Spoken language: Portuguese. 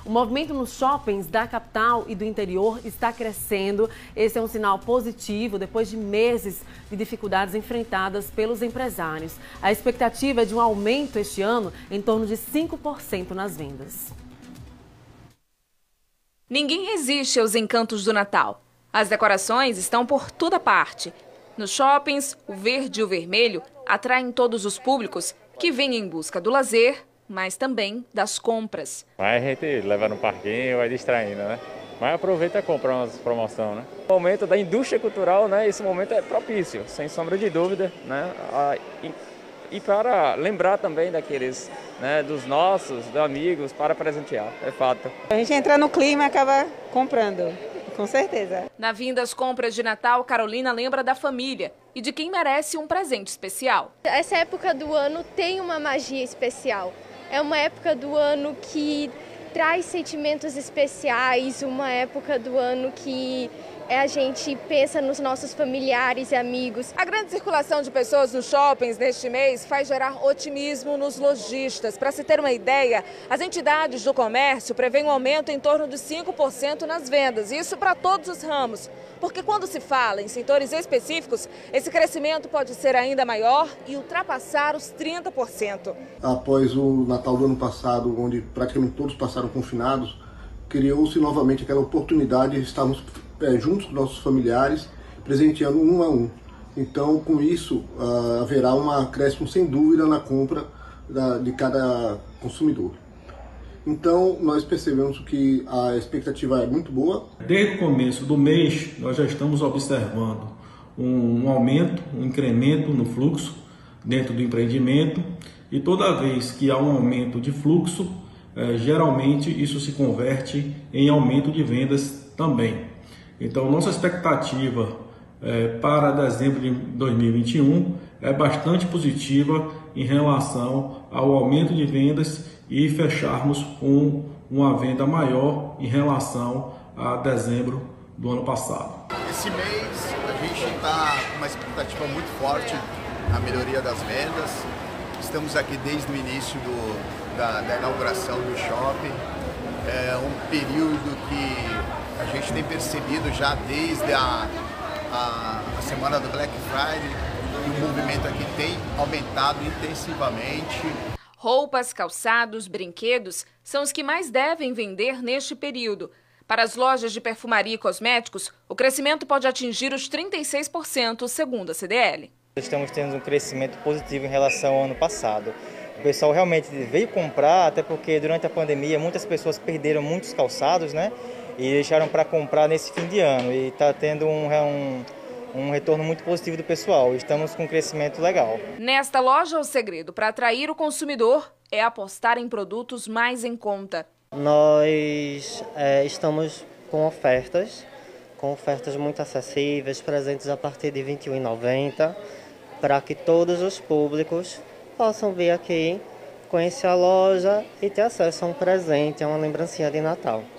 O movimento nos shoppings da capital e do interior está crescendo. Esse é um sinal positivo depois de meses de dificuldades enfrentadas pelos empresários. A expectativa é de um aumento este ano em torno de 5% nas vendas. Ninguém resiste aos encantos do Natal. As decorações estão por toda parte. Nos shoppings, o verde e o vermelho atraem todos os públicos que vêm em busca do lazer, mas também das compras. Aí a gente leva no parquinho, vai distraindo, né? Mas aproveita e compra umas promoções, né? O momento da indústria cultural, né? Esse momento é propício, sem sombra de dúvida, né? E para lembrar também daqueles, né, dos nossos, dos amigos, para presentear, é fato. A gente entra no clima e acaba comprando, com certeza. Na vinda às compras de Natal, Carolina lembra da família e de quem merece um presente especial. Essa época do ano tem uma magia especial. É uma época do ano que traz sentimentos especiais, uma época do ano que a gente pensa nos nossos familiares e amigos. A grande circulação de pessoas nos shoppings neste mês faz gerar otimismo nos lojistas. Para se ter uma ideia, as entidades do comércio prevêem um aumento em torno de 5% nas vendas. Isso para todos os ramos. Porque quando se fala em setores específicos, esse crescimento pode ser ainda maior e ultrapassar os 30%. Após o Natal do ano passado, onde praticamente todos passaram confinados, criou-se novamente aquela oportunidade de estarmos juntos com nossos familiares, presenteando um a um. Então, com isso, haverá um acréscimo sem dúvida na compra de cada consumidor. Então, nós percebemos que a expectativa é muito boa. Desde o começo do mês, nós já estamos observando um aumento, um incremento no fluxo dentro do empreendimento, e toda vez que há um aumento de fluxo, geralmente isso se converte em aumento de vendas também. Então, nossa expectativa para dezembro de 2021 é bastante positiva em relação ao aumento de vendas e fecharmos com uma venda maior em relação a dezembro do ano passado. Esse mês a gente está com uma expectativa muito forte na melhoria das vendas. Estamos aqui desde o início da inauguração do shopping. É um período que a gente tem percebido já desde a semana do Black Friday que o movimento aqui tem aumentado intensivamente. Roupas, calçados, brinquedos são os que mais devem vender neste período. Para as lojas de perfumaria e cosméticos, o crescimento pode atingir os 36%, segundo a CDL. Estamos tendo um crescimento positivo em relação ao ano passado. O pessoal realmente veio comprar, até porque durante a pandemia muitas pessoas perderam muitos calçados, né? E deixaram para comprar nesse fim de ano. E está tendo um retorno muito positivo do pessoal. Estamos com um crescimento legal. Nesta loja, o segredo para atrair o consumidor é apostar em produtos mais em conta. Nós estamos com ofertas muito acessíveis, presentes a partir de R$ 21,90, para que todos os públicos possam vir aqui, conhecer a loja e ter acesso a um presente, a uma lembrancinha de Natal.